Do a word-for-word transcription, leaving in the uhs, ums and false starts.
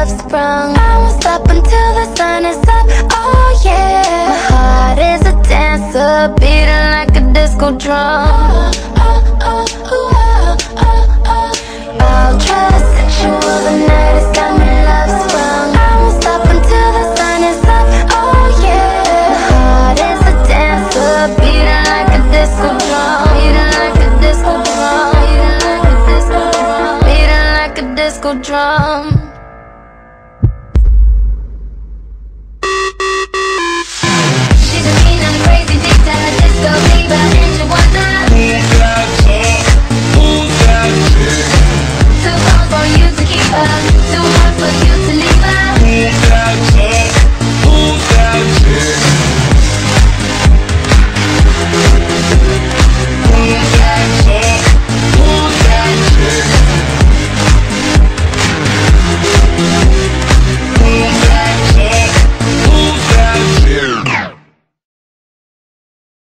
love sprung. I won't stop until the sun is up, oh yeah. My heart is a dancer, beating like a disco drum. I'll try to set you all the night, it's got me love sprung. I won't stop until the sun is up, oh yeah. My heart is a dancer, beating like a disco drum. Beating like a disco drum. Beating like a disco drum. Beating like a disco drum.